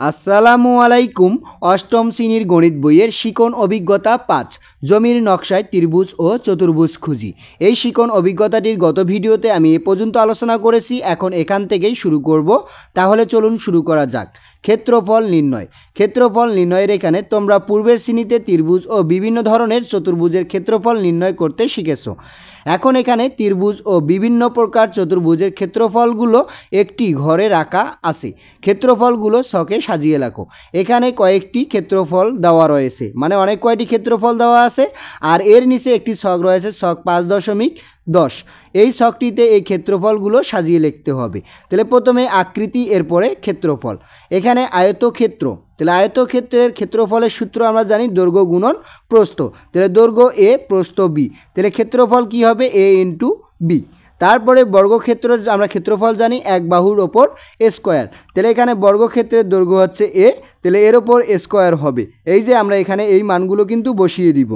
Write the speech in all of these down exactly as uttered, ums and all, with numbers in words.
আসসালামু আলাইকুম। অষ্টম শ্রেণীর গণিত বইয়ের শিকন অভিজ্ঞতা পাঁচ জমির নকশায় ত্রিভুজ ও চতুর্ভুজ খুঁজি। এই শিকন অভিজ্ঞতাটির গত ভিডিওতে আমি এ পর্যন্ত আলোচনা করেছি। এখন এখান থেকেই শুরু করব। তাহলে চলুন শুরু করা যাক। ক্ষেত্রফল নির্ণয়। ক্ষেত্রফল নির্ণয়ের এখানে তোমরা পূর্বের শ্রেণীতে ত্রিভুজ ও বিভিন্ন ধরনের চতুর্ভুজের ক্ষেত্রফল নির্ণয় করতে শিখেছো। এখন এখানে ত্রিভুজ ও বিভিন্ন প্রকার চতুর্ভুজের ক্ষেত্রফলগুলো একটি ঘরে রাখা আছে। ক্ষেত্রফলগুলো ছকে সাজিয়ে রাখো। এখানে কয়েকটি ক্ষেত্রফল দেওয়া রয়েছে, মানে অনেক কয়টি ক্ষেত্রফল দেওয়া আছে। আর এর নিচে একটি ছক রয়েছে, ছক পাঁচ দশমিক দশ। এই ছকটিতে এই ক্ষেত্রফলগুলো সাজিয়ে লিখতে হবে। তাহলে প্রথমে আকৃতি, এরপরে ক্ষেত্রফল। এখানে আয়তক্ষেত্র, তাহলে আয়তক্ষেত্রের ক্ষেত্রফলের সূত্র আমরা জানি দৈর্ঘ্য গুণন প্রস্থ। তাহলে দৈর্ঘ্য এ, প্রস্থ বি, তাহলে ক্ষেত্রফল কি হবে এ ইন্টু বি। তারপরে বর্গক্ষেত্র আমরা ক্ষেত্রফল জানি এক বাহুর ওপর স্কোয়ার। তাহলে এখানে বর্গক্ষেত্রের দৈর্ঘ্য হচ্ছে এ, তাহলে এর ওপর স্কোয়ার হবে। এই যে আমরা এখানে এই মানগুলো কিন্তু বসিয়ে দিব।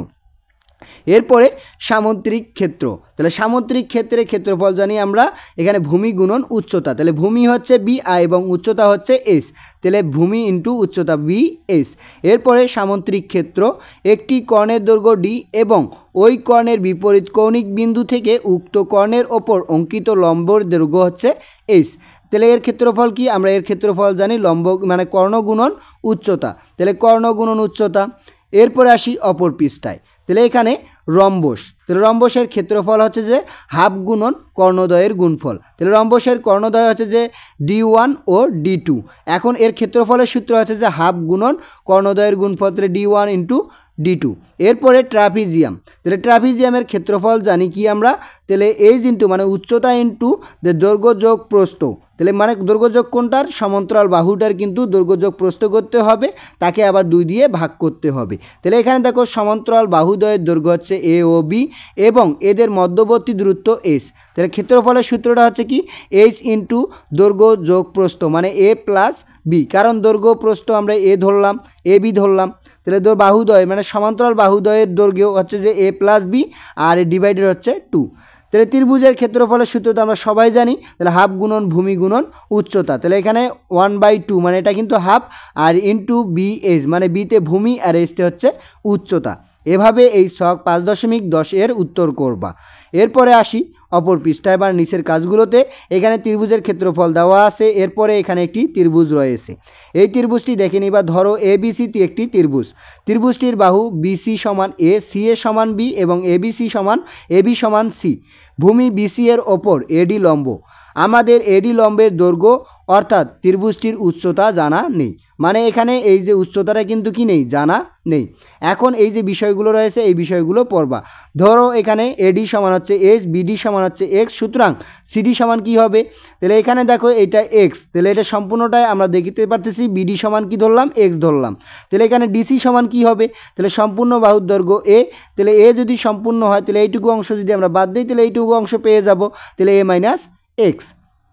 এরপরে সামুদ্রিক ক্ষেত্র, তাহলে সামুদ্রিক ক্ষেত্রে ক্ষেত্রফল জানি আমরা এখানে ভূমি গুণন উচ্চতা। তাহলে ভূমি হচ্ছে বি আই এবং উচ্চতা হচ্ছে এস, তাহলে ভূমি ইন্টু উচ্চতা বি এস। এরপরে সামুদ্রিক ক্ষেত্র একটি কর্ণের দৈর্ঘ্য ডি এবং ওই কর্ণের বিপরীত কৌণিক বিন্দু থেকে উক্ত কর্ণের ওপর অঙ্কিত লম্বর দৈর্ঘ্য হচ্ছে এস। তাহলে এর ক্ষেত্রফল কি, আমরা এর ক্ষেত্রফল জানি লম্ব মানে কর্ণ গুণন উচ্চতা। তাহলে কর্ণ গুণন উচ্চতা। এরপরে আসি অপর পৃষ্ঠায়। তাহলে এখানে রম্বস, তাহলে রম্বসের ক্ষেত্রফল হচ্ছে যে হাফ গুণন কর্ণদ্বয়ের গুণফল। তাহলে রম্বসের কর্ণদ্বয় হচ্ছে যে ডি ওয়ান ও ডি টু। এখন এর ক্ষেত্রফলের সূত্র হচ্ছে যে হাফ গুণন কর্ণদ্বয়ের গুণফল, তাহলে D one into D two. এরপরে ট্রাপিজিয়াম, তাহলে ট্রাপিজিয়ামের ক্ষেত্রফল জানি কি আমরা, তাহলে এইচ ইন্টু মানে উচ্চতা ইন্টু দৈর্ঘ্য যোগ প্রস্থ। তাহলে মানে দৈর্ঘ্য যোগ কোনটার, সমান্তরাল বাহুটার কিন্তু দৈর্ঘ্য যোগ প্রস্থ করতে হবে, তাকে আবার দুই দিয়ে ভাগ করতে হবে। তাহলে এখানে দেখো সমান্তরাল বাহুদ্বয়ের দৈর্ঘ্য হচ্ছে এ ও বি এবং এদের মধ্যবর্তী দূরত্ব এস। তাহলে ক্ষেত্রফলের সূত্রটা হচ্ছে কি এইচ ইন্টু দৈর্ঘ্য যোগ প্রস্থ মানে এ প্লাস বি, কারণ দৈর্ঘ্য প্রস্থ আমরা এ ধরলাম, এ বি ধরলাম। তাহলে বাহুদ্বয় মানে সমান্তরাল বাহুদ্বয়ের দৈর্ঘ্য হচ্ছে যে এ প্লাস বি আর ডিভাইডেড হচ্ছে টু। তাহলে ত্রিভুজের ক্ষেত্রফলের সূত্র তো আমরা সবাই জানি, তাহলে হাফ গুণন ভূমি গুণন উচ্চতা। তাহলে এখানে ওয়ান বাই টু মানে এটা কিন্তু হাফ, আর ইন্টু বি এস মানে বিতে ভূমি আর এসতে হচ্ছে উচ্চতা। এভাবে এই ছক পাঁচ দশমিক দশ এর উত্তর করবা। এরপরে আসি অপর পৃষ্ঠায় বা নিচের কাজগুলোতে। এখানে ত্রিভুজের ক্ষেত্রফল দেওয়া আছে। এরপরে এখানে একটি ত্রিভুজ রয়েছে। এই ত্রিভুজটি দেখে নিবা। ধরো এ বি সি একটি ত্রিভুজ। ত্রিভুজটির বাহু বিসি সমান এ, সি এ সমান বি এবং এ বি সি সমান এ বি সমান সি। ভূমি বিসি এর ওপর এডি লম্ব। আমাদের এডি লম্বের দৈর্ঘ্য অর্থাৎ ত্রিভুজটির উচ্চতা জানা নেই, মানে এখানে এই যে উচ্চতাটা কিন্তু কি নেই, জানা নেই। এখন এই যে বিষয়গুলো রয়েছে এই বিষয়গুলো পড়বা। ধরো এখানে এডি সমান হচ্ছে এস, বিডি সমান হচ্ছে এক্স, সুতরাং সিডি সমান কি হবে, তাহলে এখানে দেখো এটা এক্স, তাহলে এটা সম্পূর্ণটাই আমরা দেখতে পারতেছি বিডি সমান কি ধরলাম, এক্স ধরলাম। তাহলে এখানে ডিসি সমান কি হবে, তাহলে সম্পূর্ণ বাহুর দৈর্ঘ্য এ, তাহলে এ যদি সম্পূর্ণ হয় তাহলে এইটুকু অংশ যদি আমরা বাদ দিই তাহলে এইটুকু অংশ পেয়ে যাব, তাহলে এ মাইনাস এক্স।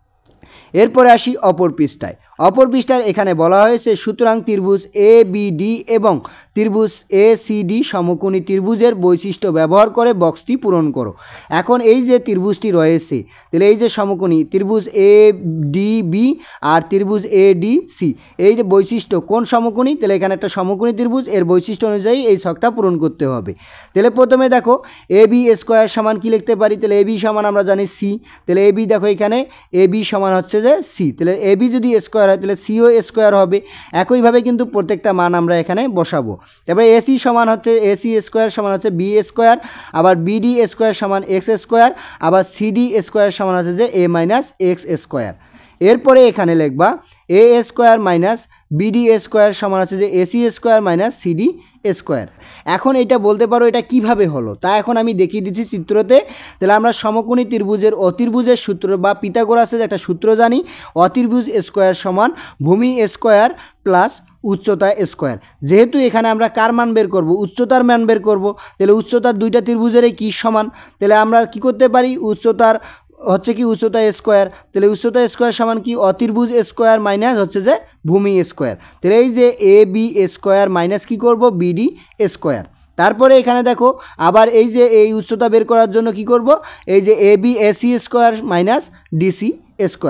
এরপরে আসি অপর পৃষ্ঠায়। অপর পৃষ্ঠায় এখানে বলা হয়েছে সুতরাং ত্রিভুজ এ বি ডি এবং ত্রিভুজ এ সি ডি সমকোণী ত্রিভুজের বৈশিষ্ট্য ব্যবহার করে বক্সটি পূরণ করো। এখন এই যে ত্রিভুজটি রয়েছে, তাহলে এই যে সমকোণী ত্রিভুজ এ ডি বি আর ত্রিভুজ এ ডি সি, এই যে বৈশিষ্ট্য কোন সমকোণী, তাহলে এখানে একটা সমকোণী ত্রিভুজ, এর বৈশিষ্ট্য অনুযায়ী এই ছকটা পূরণ করতে হবে। তাহলে প্রথমে দেখো এ বি স্কোয়ার সমান কি লিখতে পারি, তাহলে এ বি সমান আমরা জানি সি। তাহলে এ বি দেখো এখানে এ বি সমান হচ্ছে যে সি, তাহলে এ বি যদি স্কোয়ার হয় তাহলে সিও স্কোয়ার হবে। একইভাবে কিন্তু প্রত্যেকটা মান আমরা এখানে বসাবো। তারপরে এসি সমান হচ্ছে এসি স্কোয়ার সমান হচ্ছে বি স্কোয়ার, আবার বিডি স্কোয়ার সমান এক্স স্কোয়ার, আবার সিডি স্কোয়ার সমান হচ্ছে যে এ মাইনাস এক্স স্কোয়ার। এরপরে এখানে লিখবা A square minus BD square সমান হচ্ছে যে AC square minus CD square. এখন এটা বলতে পারো এটা কিভাবে হলো, তা এখন আমি দেখিয়ে দিচ্ছি চিত্রতে। তাহলে আমরা সমকোণী ত্রিভুজের অতির্ভুজের সূত্র বা পিথাগোরাসের একটা সূত্র জানি, অতির্ভুজ স্কোয়ার সমান ভূমি স্কোয়ার প্লাস উচ্চতা স্কোয়ার। যেহেতু এখানে আমরা কার মান বের করব, উচ্চতার মান বের করব, তাহলে উচ্চতার দুইটা ত্রিভুজের কি সমান, তাহলে আমরা কি করতে পারি, উচ্চতার হচ্ছে কি উচ্চতা স্কোয়ার, তাহলে উচ্চতা স্কোয়ার সমান কি অতির্ভুজ স্কোয়ার মাইনাস হচ্ছে যে ভূমি স্কোয়ার। তাহলে এই যে এ বি স্কোয়ার মাইনাস কি করব বিডি স্কোয়ার। তারপরে এখানে দেখো আবার এই যে এই উচ্চতা বের করার জন্য কি করব, এই যে A B AC square minus DC square.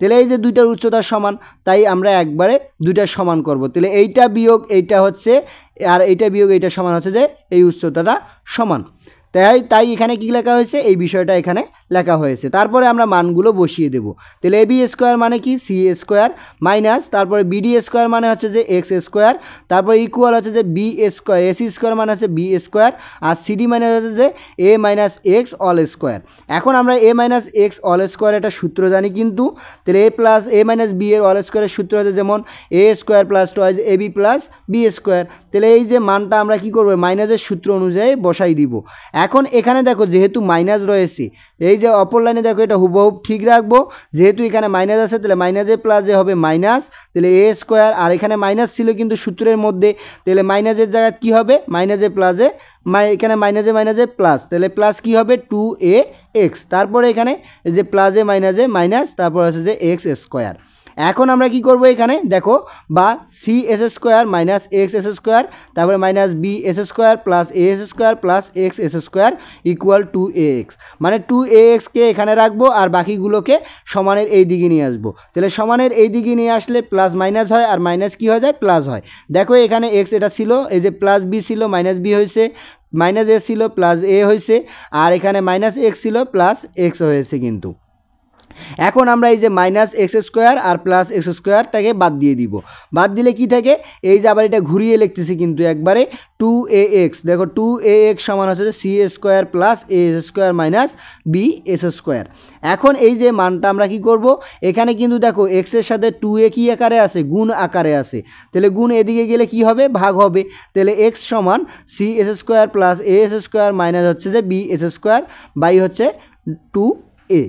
তাহলে এই যে দুইটার উচ্চতা সমান, তাই আমরা একবারে দুইটা সমান করব। তাহলে এইটা বিয়োগ এইটা হচ্ছে, আর এইটা বিয়োগ এইটা সমান হচ্ছে যে এই উচ্চতাটা সমান। তাই তাই এখানে কি লেখা হয়েছে, এই বিষয়টা এখানে লেখা হয়েছে। তারপরে আমরা মানগুলো বসিয়ে দেব। তাহলে এ বি স্কোয়ার মানে কি সি স্কোয়ার মাইনাস, তারপরে বিডি স্কোয়ার মানে হচ্ছে যে এক্স স্কোয়ার, তারপরে ইকুয়াল হচ্ছে যে বি স্কোয়ার, এসি স্কোয়ার মানে হচ্ছে বি স্কোয়ার, আর সিডি মানে হচ্ছে যে A minus X all square. এখন আমরা A minus X all square একটা সূত্র জানি কিন্তু, তাহলে A plus A minus B এর অল স্কোয়ারের সূত্র হচ্ছে যেমন A square plus twice A B plus B square. তাহলে এই যে মানটা আমরা কি করবো, মাইনাসের সূত্র অনুযায়ী বসাই দিব। এখন এখানে দেখো যেহেতু মাইনাস রয়েছে, এই যে অপর লাইনে দেখো এটা হুবহুব ঠিক রাখবো, যেহেতু এখানে মাইনাস আছে তাহলে মাইনাসে প্লাসে হবে মাইনাস, তাহলে এ স্কোয়ার, আর এখানে মাইনাস ছিল কিন্তু সূত্রের মধ্যে, তাহলে মাইনাসের জায়গায় কি হবে মাইনাসে প্লাসে, এখানে মাইনাসে মাইনাসে প্লাস, তাহলে প্লাস কি হবে টু এ এক্স, তারপরে এখানে যে প্লাসে মাইনাসে মাইনাস, তারপর হচ্ছে যে এক্স স্কোয়ার। এখন আমরা কি করব, এখানে দেখো বা C S square minus X S square, তারপরে minus B S square plus A S square plus X S square equal to A X, মানে টু এ এক্সকে এখানে রাখবো আর বাকিগুলোকে সমানের এই দিকে নিয়ে আসবো। তাহলে সমানের এই দিকে নিয়ে আসলে প্লাস মাইনাস হয়, আর মাইনাস কি হয়ে যায় প্লাস হয়। দেখো এখানে এক্স এটা ছিল, এই যে প্লাস বি ছিল মাইনাস বি হয়েছে, মাইনাস এ ছিল প্লাস এ হয়েছে, আর এখানে মাইনাস এক্স ছিল প্লাস এক্স হয়েছে কিন্তু। এখন আমরা এই যে মাইনাস এক্স স্কোয়ার আর প্লাস এক্স স্কোয়ারটাকে বাদ দিয়ে দিব। বাদ দিলে কি থাকে, এই যে আবার এটা ঘুরিয়ে লিখতেছি কিন্তু একবারে টু এ এক্স, দেখো টু এ এক্স সমান হচ্ছে যে C square plus A square minus B S square. এখন এই যে মানটা আমরা কি করব, এখানে কিন্তু দেখো এক্স এর সাথে টু এ কি আকারে আছে, গুণ আকারে আছে, তাহলে গুণ এদিকে গেলে কি হবে ভাগ হবে, তাহলে এক্স সমান C S square plus A S square minus হচ্ছে যে বি এস স্কোয়ার বাই হচ্ছে টু এ।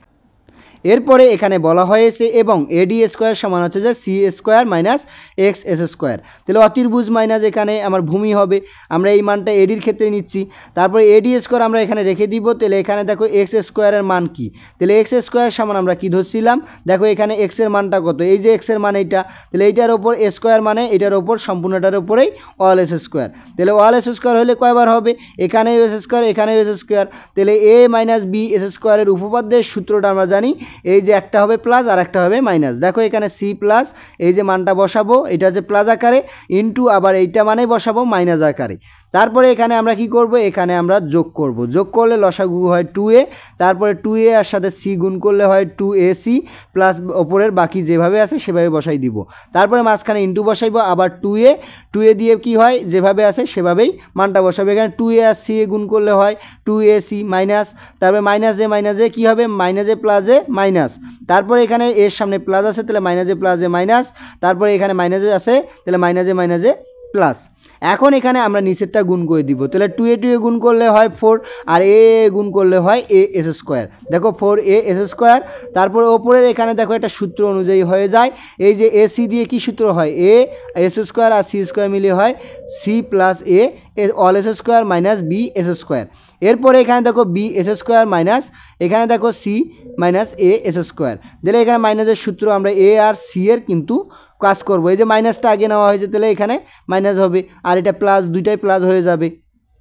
এরপরে এখানে বলা হয়েছে এবং এডি স্কোয়ার সমান হচ্ছে যে C square minus X S square, তাহলে অতির্ভুজ মাইনাস এখানে আমার ভূমি হবে, আমরা এই মানটা এডির ক্ষেত্রে নিচ্ছি। তারপরে এডি স্কোয়ার আমরা এখানে রেখে দিব, তাহলে এখানে দেখো এক্স স্কোয়ারের মান কি, তাহলে এক্স স্কোয়ার সমান আমরা কি ধরছিলাম, দেখো এখানে এক্স এর মানটা কত, এই যে এক্স এর মান এইটা, তাহলে এইটার ওপর এ স্কোয়ার মানে এটার ওপর সম্পূর্ণটার উপরেই অল এস স্কোয়ার, তাহলে অল এস স্কোয়ার হলে কয়বার হবে, এখানে এস স্কোয়ার এখানে এস স্কোয়ার, তাহলে এ মাইনাস বি এস স্কোয়ারের উপপাদ্যের সূত্রটা আমরা জানি, এই যে একটা হবে প্লাস আর একটা হবে মাইনাস, দেখো এখানে সি প্লাস এই যে মানটা বসাবো এটা হচ্ছে প্লাস আকারে ইনটু আবার এইটা মানে বসাবো মাইনাস আকারে। তারপরে এখানে আমরা কি করব, এখানে আমরা যোগ করব, যোগ করলে লসাগু হয় টু এ, তারপরে টু এ আর সাথে সি গুণ করলে হয় টু এ সি প্লাস ওপরের বাকি যেভাবে আছে সেভাবে বসাই দিব, তারপরে মাঝখানে ইনটু বসাইবো, আবার টু এ টু এ দিয়ে কি হয় যেভাবে আছে সেভাবেই মানটা বসাবে, এখানে টু এ আর সি এ গুণ করলে হয় টু এ সি মাইনাস, তারপরে মাইনাস এ মাইনাস এ কী হবে minus A plus A minus, তারপরে এখানে এর সামনে প্লাস আছে তাহলে minus A plus A minus, তারপরে এখানে মাইনাস এ আছে তাহলে minus A minus A plus. এখন এখানে আমরা নিচেরটা গুণ করে দিব, তাহলে টু এ টু এ গুণ করলে হয় ফোর আর এ গুণ করলে হয় এ এস স্কোয়ার, দেখো ফোর এ এস স্কোয়ার, তারপরে ওপরের এখানে দেখো একটা সূত্র অনুযায়ী হয়ে যায়, এই যে এ সি দিয়ে কি সূত্র হয় এ এস স্কোয়ার আর সি স্কোয়ার মিলিয়ে হয় C plus A all S square minus B S square. এরপরে এখানে দেখো বি এস স্কোয়ার মাইনাস এখানে দেখো C minus A S square, দিলে এখানে মাইনাসের সূত্র আমরা এ আর সি এর কিন্তু কাজ করবো, এই যে মাইনাসটা আগে নেওয়া হয়েছে তাহলে এখানে মাইনাস হবে আর এটা প্লাস, দুইটাই প্লাস হয়ে যাবে।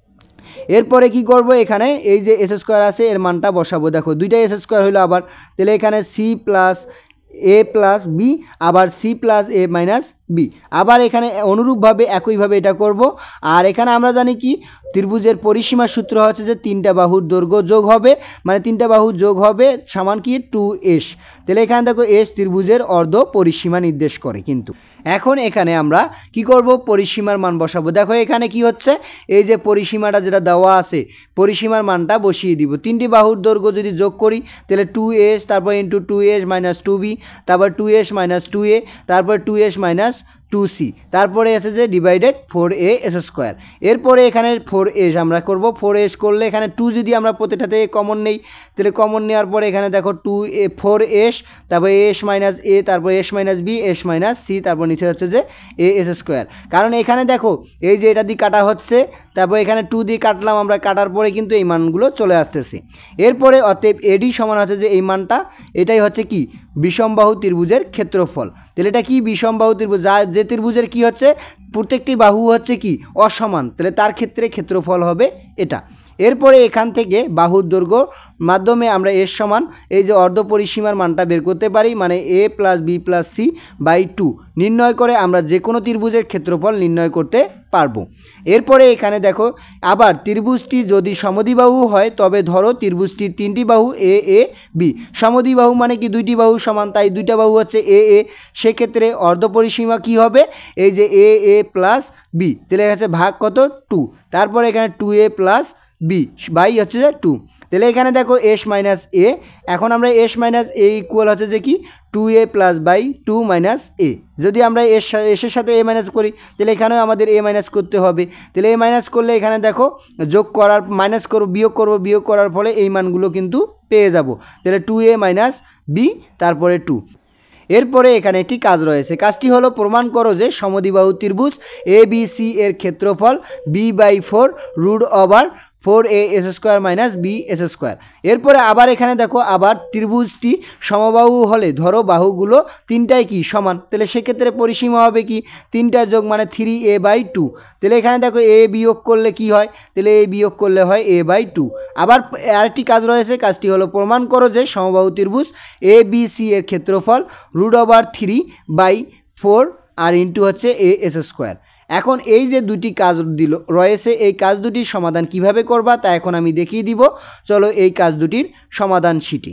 এরপরে কি করব, এখানে এই যে এস স্কোয়ার আছে এর মানটা বসাবো, দেখো দুইটাই এস স্কোয়ার হলো আবার, তাহলে এখানে C plus A plus B আবার C plus A minus B, আবার এখানে অনুরূপভাবে একইভাবে এটা করব। আর এখানে আমরা জানি কি ত্রিভুজের পরিসীমার সূত্র হচ্ছে যে তিনটা বাহুর দৈর্ঘ্য যোগ হবে, মানে তিনটা বাহু যোগ হবে সমান কি টু এস, তাহলে এখানে দেখো এস ত্রিভুজের অর্ধ পরিসীমা নির্দেশ করে কিন্তু। এখন এখানে আমরা কি করব, পরিসীমার মান বসাবো, দেখো এখানে কি হচ্ছে এই যে পরিসীমাটা যেটা দেওয়া আছে পরিসীমার মানটা বসিয়ে দিব, তিনটি বাহুর দৈর্ঘ্য যদি যোগ করি তাহলে টু এস তারপর into two S minus two B, তারপর two S minus two A, তারপর two S minus two C, তারপরে এসে যে divided four A S square. এরপরে এখানে ফোর এস আমরা করব, ফোর এস করলে এখানে টু যদি আমরা প্রতিটাতে কমন নেই তাহলে কমন নেওয়ার পরে এখানে দেখো টু এ ফোর এস তারপর এস মাইনাস এ তারপর S minus B S minus C, তারপর নিচে হচ্ছে যে এ এস স্কোয়ার, কারণ এখানে দেখো এই যে এটা দিয়ে কাটা হচ্ছে তারপর এখানে টু দিয়ে কাটলাম আমরা, কাটার পরে কিন্তু এই মানগুলো চলে আসতেছে। এরপরে অতএব এডি সমান হচ্ছে যে এই মানটা, এটাই হচ্ছে কি বিষমবাহু ত্রিভুজের ক্ষেত্রফল, তাহলে এটা কি বিষমবাহু ত্রিভুজ, যা যে ত্রিভুজের কি হচ্ছে প্রত্যেকটি বাহু হচ্ছে কি অসমান, তাহলে তার ক্ষেত্রে ক্ষেত্রফল হবে এটা। এরপরে এখান থেকে বাহুর দৈর্ঘ্য মাধ্যমে আমরা এর সমান এই যে অর্ধ পরিসীমার মানটা বের করতে পারি, মানে A plus B plus C by two নির্ণয় করে আমরা যে কোনো ত্রিভুজের ক্ষেত্রফল নির্ণয় করতে পারবো। এরপরে এখানে দেখো আবার ত্রিভুজটি যদি সমদ্বিবাহু হয় তবে ধরো ত্রিভুজটির তিনটি বাহু এ এ বি। সমদ্বিবাহু মানে কি দুইটি বাহু সমান, তাই দুইটা বাহু হচ্ছে এ এ। সেক্ষেত্রে অর্ধ পরিসীমা কি হবে, এই যে এ এ প্লাস বি, তাহলে হচ্ছে ভাগ কত টু, তারপরে এখানে two A plus B by হচ্ছে যে টু। তাহলে এখানে দেখো এস মাইনাস এ, এখন আমরা এস মাইনাস এ ইকুয়াল হচ্ছে যে কি two A plus by two minus A. যদি আমরা এস এসের সাথে এ মাইনাস করি তাহলে এখানেও আমাদের এ মাইনাস করতে হবে। তাহলে এ মাইনাস করলে এখানে দেখো যোগ করার মাইনাস করবো বিয়োগ করবো, বিয়োগ করার ফলে এই মানগুলো কিন্তু পেয়ে যাব। তাহলে টু এ মাইনাস বি তারপরে টু। এরপরে এখানে একটি কাজ রয়েছে, কাজটি হলো প্রমাণ করো যে সমদ্বিবাহু ত্রিভুজ এ বি সি এর ক্ষেত্রফল b by four root over four A S square minus B S square. এরপরে আবার এখানে দেখো আবার ত্রিভুজটি সমবাহু হলে ধরো বাহুগুলো তিনটাই কি সমান, তাহলে সেক্ষেত্রে পরিসীমা হবে কি তিনটা যোগ মানে থ্রি এ বাই টু। তাহলে এখানে দেখো এ বিয়োগ করলে কি হয়, তাহলে এ বিয়োগ করলে হয় এ বাই টু। আবার আরেকটি কাজ রয়েছে, কাজটি হলো প্রমাণ করো যে সমবাহু ত্রিভুজ এ বি সি এর ক্ষেত্রফল root over three by four আর ইন্টু হচ্ছে এ এস স্কোয়ার। এখন এই যে দুটি কাজ দিল রয়েছে, এই কাজ দুটির সমাধান কিভাবে করবা তা এখন আমি দেখিয়ে দিব। চলো এই কাজ দুটির সমাধান শিখি।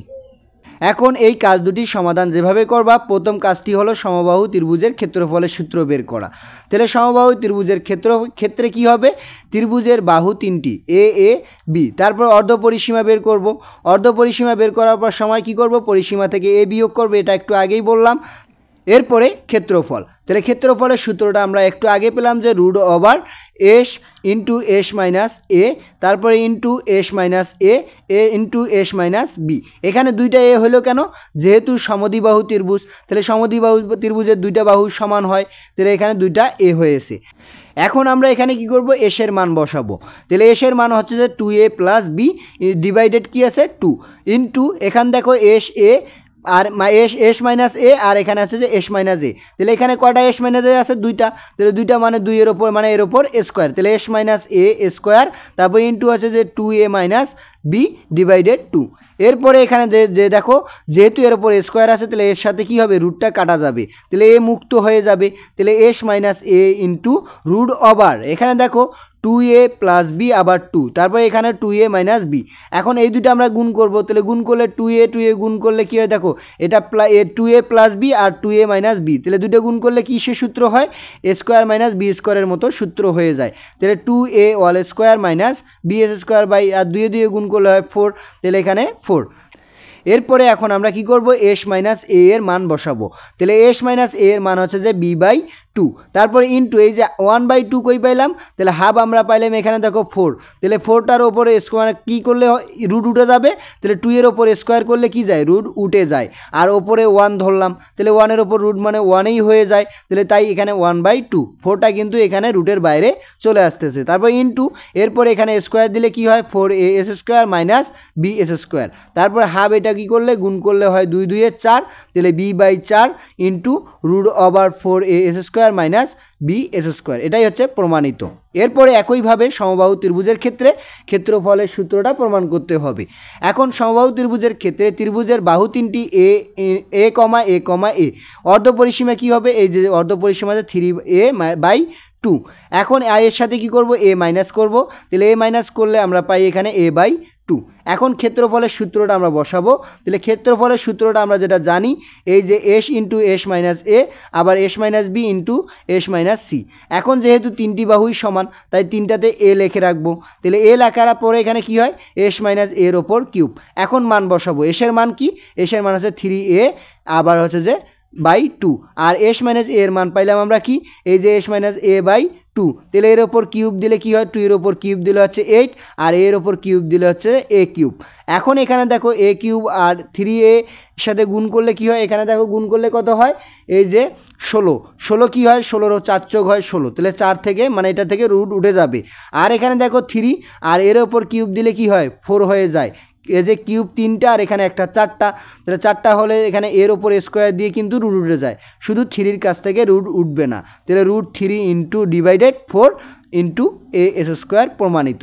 এখন এই কাজ দুটির সমাধান যেভাবে করবা, প্রথম কাজটি হলো সমবাহু ত্রিভুজের ক্ষেত্রফলের সূত্র বের করা। তাহলে সমবাহু ত্রিভুজের ক্ষেত্র ক্ষেত্রে কি হবে, ত্রিভুজের বাহু তিনটি এ এ বি, তারপর অর্ধ পরিসীমা বের করব। অর্ধ পরিসীমা বের করার পর সময় কি করব, পরিসীমা থেকে এ বিয়োগ করব, এটা একটু আগেই বললাম। এরপরে ক্ষেত্রফল, তাহলে ক্ষেত্রফলের সূত্রটা আমরা একটু আগে পেলাম যে root over s into s minus a, তারপরে into s minus a a into s minus b. এখানে দুইটা এ হলো কেন, যেহেতু সমদ্বিবাহু ত্রিভুজ, তাহলে সমদ্বিবাহু ত্রিভুজের দুইটা বাহু সমান হয়, তাহলে এখানে দুইটা এ হয়েছে। এখন আমরা এখানে কি করব, এসের মান বসাবো। তাহলে এসের মান হচ্ছে যে টু এ প্লাস বি ডিভাইডেড কি আছে টু ইন্টু এখানে দেখো এস এ আর এস এস মাইনাস এ আর এখানে আছে যে এস মাইনাস এ। তাহলে এখানে কয়টা এস মাইনাস এ আছে, দুইটা, তাহলে দুইটা মানে দুই এর ওপর মানে এর ওপর স্কোয়ার, তাহলে এস মাইনাস এ স্কোয়ার, তারপর ইন্টু আছে যে two a minus b divided two. এরপরে এখানে যে যে দেখো যেহেতু এর ওপর স্কোয়ার আছে তাহলে এর সাথে কি হবে, রুটটা কাটা যাবে, তাহলে এ মুক্ত হয়ে যাবে। তাহলে s minus a into root over এখানে দেখো টু এ প্লাস বি আবার টু, তারপরে এখানে টু এ মাইনাস বি। এখন এই দুটো আমরা গুণ করব, তাহলে গুণ করলে টু এ টু এ গুণ করলে কি হয় দেখো এটা plus a two A plus B আর টু এ মাইনাস বি, তাহলে দুটো গুণ করলে কিসের সূত্র হয়, এ স্কোয়ার মাইনাস বি স্কোয়ারের মতো সূত্র হয়ে যায়। তাহলে two a all square minus B S square by আর দুয়ে দুয়ে গুণ করলে হয় ফোর, তাহলে এখানে ফোর। এরপরে এখন আমরা কি করব, এস মাইনাস এ এর মান বসাবো। তাহলে এস মাইনাস এ এর মান হচ্ছে যে বি বাই টু, তারপরে ইন্টু এই যে ওয়ান বাই টু কই পাইলাম, তাহলে হাফ আমরা পাইলাম এখানে দেখো ফোর, তাহলে ফোরটার ওপরে স্কোয়ার কী করলে রুট উঠে যাবে, তাহলে টু এর ওপরে স্কোয়ার করলে কি যায়, রুট উঠে যায়, আর ওপরে ওয়ান ধরলাম, তাহলে ওয়ানের ওপর রুট মানে ওয়ানেই হয়ে যায়, তাহলে তাই এখানে ওয়ান বাই টু, ফোরটা কিন্তু এখানে রুটের বাইরে চলে আসতেছে। তারপর ইন্টু এরপর এখানে স্কোয়ার দিলে কি হয়, four A S square minus B S square, তারপর হাফ এটা কি করলে গুণ করলে হয় দুই দুইয়ে চার, তাহলে বি বাই চার into root over four A S square minus B S square, এটাই হচ্ছে প্রমাণিত। এরপরে একইভাবে সমবাহু ত্রিভুজের ক্ষেত্রে ক্ষেত্রফলের সূত্রটা প্রমাণ করতে হবে। এখন সমবাহু ত্রিভুজের ক্ষেত্রে ত্রিভুজের বাহু তিনটি এ এ কমা এ কমা এ, অর্ধ পরিসীমা কি হবে, এই যে অর্ধ পরিসীমাতে থ্রি এ বাই টু। এখন এর সাথে কি করব, এ মাইনাস করব, তাহলে এ মাইনাস করলে আমরা পাই এখানে এ বাই টু। এখন ক্ষেত্রফলের সূত্রটা আমরা বসাবো, তাহলে ক্ষেত্রফলের সূত্রটা আমরা যেটা জানি এই যে s into s minus a আবার s minus b into s minus c. এখন যেহেতু তিনটি বাহুই সমান তাই তিনটাতে এ লিখে রাখবো, তাহলে এ লেখার পরে এখানে কি হয়, এস মাইনাস এর ওপর কিউব। এখন মান বসাবো, এসের মান কি, এসের মান হচ্ছে থ্রি এ আবার হচ্ছে যে বাই টু, আর এস মাইনাস এর মান পাইলাম আমরা কি, এই যে s minus a by two, তাহলে এর ওপর কিউব দিলে কি হয়, টু এর ওপর কিউব দিলে হচ্ছে এইট আর এর ওপর কিউব দিলে হচ্ছে এ কিউব। এখন এখানে দেখো এ কিউব আর থ্রি এ সাথে গুণ করলে কি হয়, এখানে দেখো গুণ করলে কত হয়, এই যে ষোলো, ষোলো কি হয়, ষোলোরও চার চোখ হয় ষোলো, তাহলে চার থেকে মানে এটা থেকে রুট উঠে যাবে। আর এখানে দেখো থ্রি আর এর ওপর কিউব দিলে কি হয়, ফোর হয়ে যায়, এই যে কিউব তিনটা আর এখানে একটা চারটা, তাহলে চারটা হলে এখানে এর ওপর স্কোয়ার দিয়ে কিন্তু রুট উঠে যায়, শুধু থ্রির কাছ থেকে রুট উঠবে না, তাহলে root three into divided four into a S square প্রমাণিত।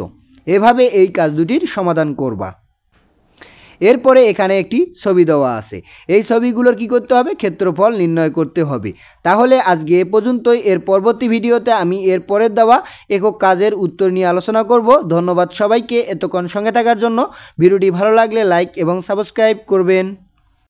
এভাবে এই কাজ দুটির সমাধান করবা। এরপরে এখানে একটি ছবি দেওয়া আছে, এই ছবিগুলোর কি করতে হবে, ক্ষেত্রফল নির্ণয় করতে হবে। তাহলে আজকে এ পর্যন্তই। এর পরবর্তী ভিডিওতে আমি এর পরের দেওয়া একক কাজের উত্তর নিয়ে আলোচনা করব। ধন্যবাদ সবাইকে এতক্ষণ সঙ্গে থাকার জন্য। ভিডিওটি ভালো লাগলে লাইক এবং সাবস্ক্রাইব করবেন।